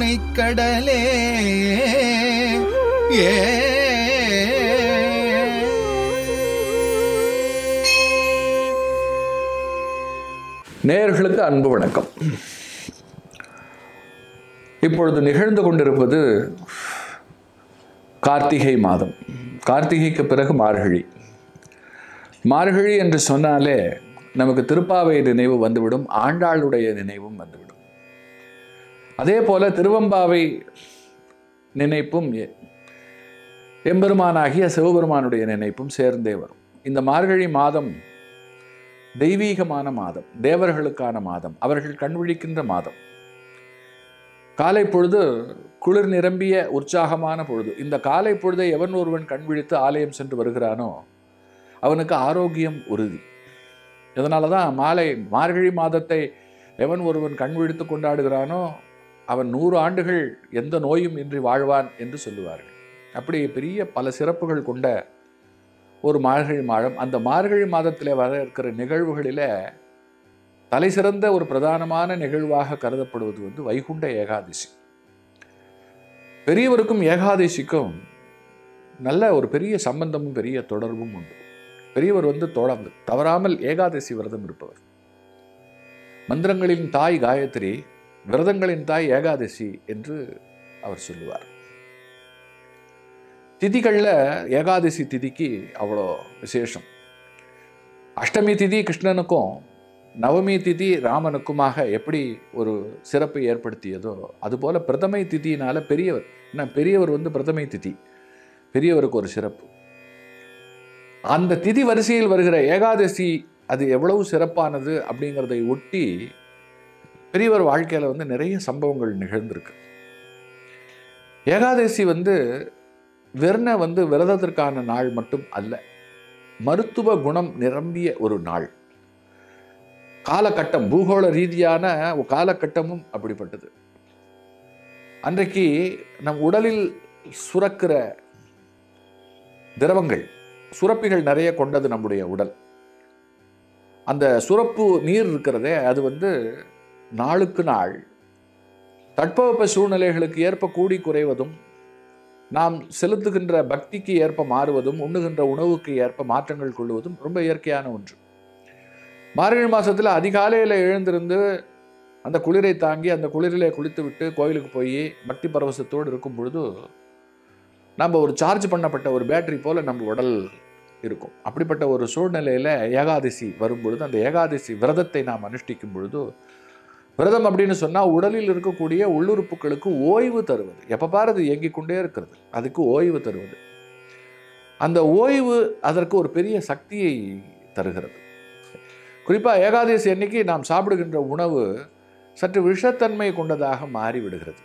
கருணை கடலே ஏ. நேயர்களுக்கு அன்பு வணக்கம். இப்பொழுது நிகழ்ந்து கொண்டிருப்பது கார்த்திகை மாதம். கார்த்திகைக்கு பிறகு மார்கழி. மார்கழி என்று சொன்னாலே நமக்கு திருப்பாவை நினைவு வந்துவிடும், ஆண்டாளுடைய நினைவும் வந்துவிடும். அதே போல திருவம்பாவை நினைப்பும் எம்பெருமானாகிய சிவபெருமானுடைய நினைப்பும் சேர்ந்தே வரும். இந்த மார்கழி மாதம் தெய்வீகமான மாதம், தேவர்களுக்கான மாதம், அவர்கள் கண்விழிக்கின்ற மாதம். காலை பொழுது குளிர் நிரம்பிய உற்சாகமான பொழுது. இந்த காலை பொழுதை எவன் ஒருவன் கண்விழித்து ஆலயம் சென்று வருகிறானோ அவனுக்கு ஆரோக்கியம் உறுதி. இதனால தான் மார்கழி மாதத்தை எவன் ஒருவன் கண்விழித்து கொண்டாடுகிறானோ அவன் 100 ஆண்டுகள் எந்த நோயும் இன்றி வாழ்வான் என்று சொல்லுவார்கள். அப்படி பெரிய பல சிறப்புகள் கொண்ட ஒரு மார்கழி மாதம். அந்த மார்கழி மாதத்தில் வர இருக்கிற நிகழ்வுகளில் தலை சிறந்த ஒரு பிரதானமான நிகழ்வாக கருதப்படுவது வைகுண்ட ஏகாதசி. பெரியவருக்கும் ஏகாதசிக்கும் நல்ல ஒரு பெரிய சம்பந்தமும் பெரிய தொடர்பும் உண்டு. பெரியவர் தொடர்ந்து தவறாமல் ஏகாதசி விரதம் இருப்பவர். மந்திரங்களின் தாய் காயத்ரி, விரதங்களின் தாய் ஏகாதசி என்று அவர் சொல்லுவார். திதிகளில் ஏகாதசி திதிக்கு அவ்வளோ விசேஷம். அஷ்டமி திதி கிருஷ்ணனுக்கும் நவமி திதி ராமனுக்குமாக எப்படி ஒரு சிறப்பை ஏற்படுத்தியதோ அதுபோல் பிரதமை திதியினால் பெரியவர், ஏன்னா பெரியவர் பிரதமை திதி, பெரியவருக்கு ஒரு சிறப்பு. அந்த திதி வரிசையில் வருகிற ஏகாதசி அது எவ்வளவு சிறப்பானது அப்படிங்கிறதை ஒட்டி பெரியவர் வாழ்க்கையில் நிறைய சம்பவங்கள் நிகழ்ந்திருக்கு. ஏகாதசி வெறும் விரதத்திற்கான நாள் மட்டும் அல்ல, மருத்துவ குணம் நிரம்பிய ஒரு நாள். காலகட்டம், பூகோள ரீதியான காலகட்டமும் அப்படிப்பட்டது. அன்றைக்கு நம் உடலில் சுரக்கிற திரவங்கள், சுரப்பிகள் நிறைய கொண்டது நம்முடைய உடல். அந்த சுரப்பு நீர் இருக்கிறதே அது நாளுக்கு நாள் தட்பவெப்ப சூழ்நிலைகளுக்கு ஏற்ப கூடி குறைவதும், நாம் செலுத்துகின்ற பக்திக்கு ஏற்ப மாறுவதும், உண்ணுகின்ற உணவுக்கு ஏற்ப மாற்றங்கள் கொள்வதும் ரொம்ப இயற்கையான ஒன்று. மார்கழி மாதத்தில் அதிகாலையில் எழுந்திருந்து அந்த குளிரை தாங்கி அந்த குளிரிலே குளித்து விட்டு கோயிலுக்கு போய் பக்தி பரவசத்தோடு இருக்கும் பொழுது நம்ம ஒரு சார்ஜ் பண்ணப்பட்ட ஒரு பேட்டரி போல் நம்ம உடல் இருக்கும். அப்படிப்பட்ட ஒரு சூழ்நிலையில் ஏகாதசி வரும் பொழுது, அந்த ஏகாதசி விரதத்தை நாம் அனுஷ்டிக்கும் பொழுது, விரதம் அப்படின்னு சொன்னால் உடலில் இருக்கக்கூடிய உள்ளுறுப்புகளுக்கு ஓய்வு தருவது. எப்போ பாரு அது இயங்கிக் கொண்டே இருக்கிறது, அதுக்கு ஓய்வு தருவது. அந்த ஓய்வு அதற்கு ஒரு பெரிய சக்தியை தருகிறது. குறிப்பாக ஏகாதசி அன்னைக்கு நாம் சாப்பிடுகின்ற உணவு சற்று விஷத்தன்மை கொண்டதாக மாறிவிடுகிறது.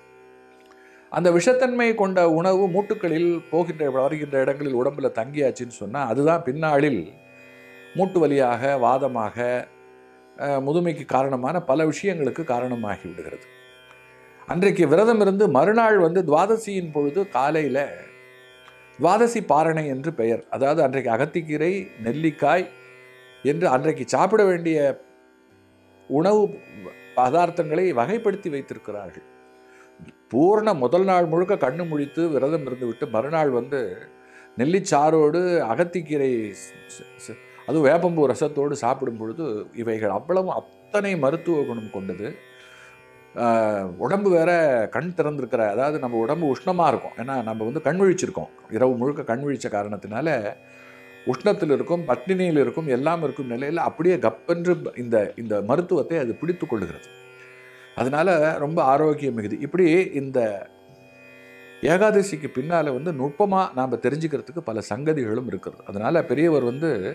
அந்த விஷத்தன்மை கொண்ட உணவு மூட்டுக்களில் வருகின்ற இடங்களில் உடம்பில் தங்கியாச்சுன்னு சொன்னால் அதுதான் பின்னாளில் மூட்டு வலியாக, வாதமாக, முதுமைக்கு காரணமான பல விஷயங்களுக்கு காரணமாகி விடுகிறது. அன்றைக்கு விரதம் இருந்து மறுநாள் துவாதசியின் பொழுது காலையில் துவாதசி பாரணை என்று பெயர். அதாவது அன்றைக்கு அகத்திக்கீரை, நெல்லிக்காய் என்று அன்றைக்கு சாப்பிட வேண்டிய உணவு பதார்த்தங்களை வகைப்படுத்தி வைத்திருக்கிறார்கள். பூர்ண முதல் நாள் முழுக்க கண்ணு முழித்து விரதம் இருந்து விட்டு மறுநாள் நெல்லிச்சாரோடு அகத்திக்கீரை, அதுவும் வேப்பம்பூ ரசத்தோடு சாப்பிடும் பொழுது இவைகள் அத்தனை மருத்துவ குணம் கொண்டது. உடம்பு வேற கண் திறந்திருக்கிற, அதாவது நம்ம உடம்பு உஷ்ணமாக இருக்கும். ஏன்னா நம்ம கண் விழிச்சிருக்கோம், இரவு முழுக்க கண் விழிச்ச காரணத்தினால உஷ்ணத்தில் இருக்கும், பட்டினியில் இருக்கும், எல்லாம் இருக்கும் நிலையில் அப்படியே கப்பென்று இந்த மருத்துவத்தை அது பிடித்து கொள்ளுகிறது. அதனால ரொம்ப ஆரோக்கியம் மிகுதி. இப்படி இந்த ஏகாதசிக்கு பின்னால் நுட்பமாக நாம் தெரிஞ்சுக்கிறதுக்கு பல சங்கதிகளும் இருக்கிறது. அதனால் பெரியவர்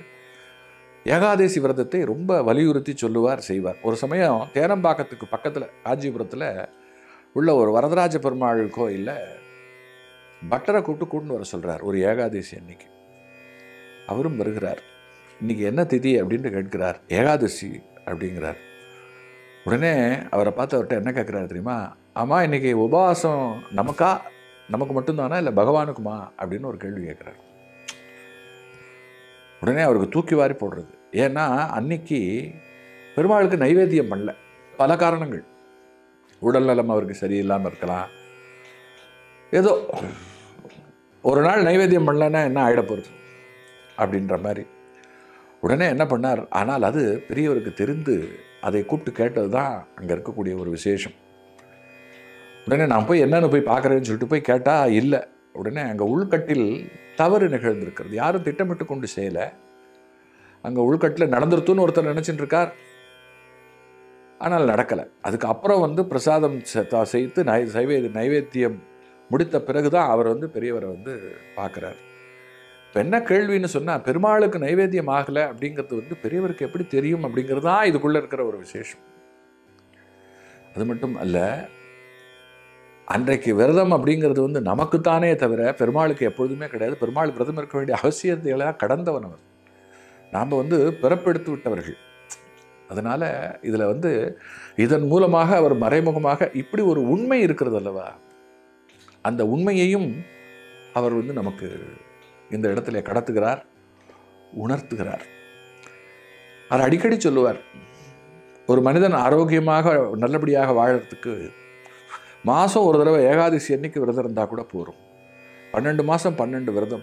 ஏகாதசி விரதத்தை ரொம்ப வலியுறுத்தி சொல்லுவார், செய்வார். ஒரு சமயம் தேனம்பாக்கத்துக்கு பக்கத்தில் காஞ்சிபுரத்தில் உள்ள ஒரு வரதராஜ பெருமாள் கோயிலில் பட்டரை கூட்டுன்னு வர சொல்கிறார் ஒரு ஏகாதசி அன்னைக்கு. அவரும் வருகிறார். இன்னைக்கு என்ன திதி அப்படின்னு கேட்கிறார். ஏகாதசி அப்படிங்கிறார். உடனே அவரை பார்த்து அவர்கிட்ட என்ன கேட்குறாரு தெரியுமா? ஆமாம், இன்னைக்கு உபவாசம் நமக்கு மட்டும்தானா இல்லை பகவானுக்குமா அப்படின்னு ஒரு கேள்வி கேட்குறாரு. உடனே அவருக்கு தூக்கி வாரி போடுறது. ஏன்னா அன்னைக்கு பெருமாளுக்கு நைவேத்தியம் பண்ணல, பல காரணங்கள். உடல் நலம் அவருக்கு சரியில்லாமல் இருக்கலாம். ஏதோ ஒரு நாள் நைவேத்தியம் பண்ணலன்னா என்ன ஆகிட போகிறது அப்படின்ற மாதிரி உடனே என்ன பண்ணார். ஆனால் அது பெரியவருக்கு தெரிந்து அதை கூப்பிட்டு கேட்டது தான் அங்கே இருக்கக்கூடிய ஒரு விசேஷம். உடனே நான் போய் என்னென்னு போய் பார்க்குறேன்னு சொல்லிட்டு போய் கேட்டால் இல்லை. உடனே அங்கே உள்கட்டில் தவறு நிகழ்ந்திருக்கிறது. யாரும் திட்டமிட்டு கொண்டு செய்யலை. அங்கே உள்கட்டில் நடந்துருத்துன்னு ஒருத்தர் நினச்சிட்டு இருக்கார். ஆனால் நடக்கலை. அதுக்கப்புறம் வந்து பிரசாதம் செய்து நைவேத்தியம் முடித்த பிறகு தான் அவர் வந்து பெரியவரை வந்து பார்க்குறார். இப்போ என்ன கேள்வின்னு சொன்னால், பெருமாளுக்கு நைவேத்தியம் ஆகலை அப்படிங்கிறது வந்து பெரியவருக்கு எப்படி தெரியும் அப்படிங்கிறது தான் இதுக்குள்ளே இருக்கிற ஒரு விசேஷம். அது மட்டும் அல்ல, அன்றைக்கு விரதம் அப்படிங்கிறது வந்து நமக்குத்தானே தவிர பெருமாளுக்கு எப்பொழுதுமே கிடையாது. பெருமாள் விரதம் இருக்க வேண்டிய அவசியத்தையெல்லாம் கடந்தவன் அவர். நாம் வந்து பிறப்பெடுத்து விட்டவர்கள். அதனால் இதில் வந்து இதன் மூலமாக அவர் மறைமுகமாக இப்படி ஒரு உண்மை இருக்கிறது அல்லவா, அந்த உண்மையையும் அவர் வந்து நமக்கு இந்த இடத்துல கடத்துகிறார், உணர்த்துகிறார். அவர் அடிக்கடி சொல்லுவார், ஒரு மனிதன் ஆரோக்கியமாக நல்லபடியாக வாழறதுக்கு மாதம் ஒரு தடவை ஏகாதசி அன்னைக்கு விரதம் இருந்தால் கூட போகும். 12 மாதம் 12 விரதம்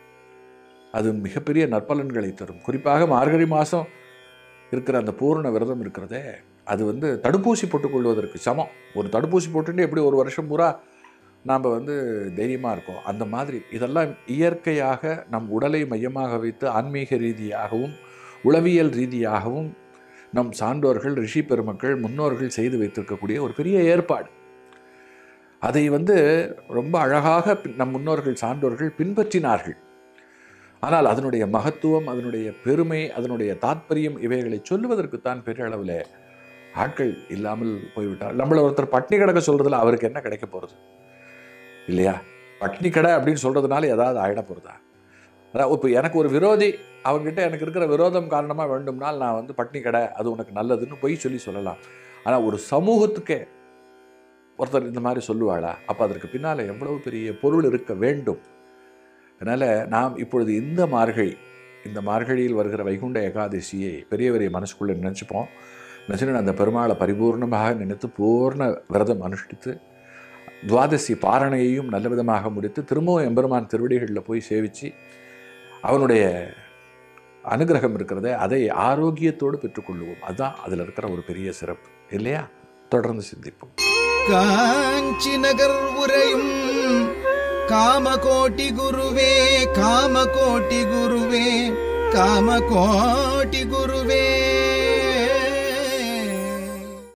அது மிகப்பெரிய நற்பலன்களை தரும். குறிப்பாக மார்கழி மாதம் இருக்கிற அந்த பூரண விரதம் இருக்கிறதே, அது வந்து தடுப்பூசி போட்டுக்கொள்வதற்கு சமம். ஒரு தடுப்பூசி போட்டுட்டு எப்படி ஒரு வருஷம் பூரா நாம் வந்து தைரியமாக இருக்கோம், அந்த மாதிரி இதெல்லாம் இயற்கையாக நம் உடலை மையமாக வைத்து ஆன்மீக ரீதியாகவும் உளவியல் ரீதியாகவும் நம் சான்றோர்கள், ரிஷி பெருமக்கள், முன்னோர்கள் செய்து வைத்திருக்கக்கூடிய ஒரு பெரிய ஏற்பாடு. அதை வந்து ரொம்ப அழகாக நம் முன்னோர்கள் சான்றோர்கள் பின்பற்றினார்கள். ஆனால் அதனுடைய மகத்துவம், அதனுடைய பெருமை, அதனுடைய தாத்பரியம் இவைகளை சொல்லுவதற்குத்தான் பெரிய அளவில் ஆட்கள் இல்லாமல் போய்விட்டார். நம்மளை ஒருத்தர் பட்னி கிடக்க சொல்கிறதுல அவருக்கு என்ன கிடைக்க போகிறது இல்லையா? பட்னி கடை அப்படின்னு சொல்கிறதுனால ஏதாவது ஆகிட போகிறதா? அதாவது இப்போ எனக்கு ஒரு விரோதி, அவங்ககிட்ட எனக்கு இருக்கிற விரோதம் காரணமாக வேண்டும்னால் நான் வந்து பட்னி கடை அது உனக்கு நல்லதுன்னு போய் சொல்லலாம். ஆனால் ஒரு சமூகத்துக்கே ஒருத்தர் இந்த மாதிரி சொல்லுவாளா? அப்போ அதற்கு பின்னால் எவ்வளவு பெரிய பொருள் இருக்க வேண்டும். அதனால் நாம் இப்பொழுது இந்த மார்கழியில் வருகிற வைகுண்ட ஏகாதசியை பெரியவரை மனசுக்குள்ளே நினச்சிப்போம். நினச்சிட்டு அந்த பெருமாளை பரிபூர்ணமாக நினைத்து பூர்ண விரதம் அனுஷ்டித்து துவாதசி பாரணையையும் நல்ல விதமாக முடித்து திரும்பவும் எம்பெருமான் திருவடிகளில் போய் சேவித்து அவனுடைய அனுகிரகம் இருக்கிறத அதை ஆரோக்கியத்தோடு பெற்றுக்கொள்வோம். அதுதான் அதில் இருக்கிற ஒரு பெரிய சிறப்பு இல்லையா? தொடர்ந்து சிந்திப்போம். காஞ்சி நகர் உரையும் காமகோட்டி குருவே, காமகோட்டி குருவே, காமகோட்டி குருவே.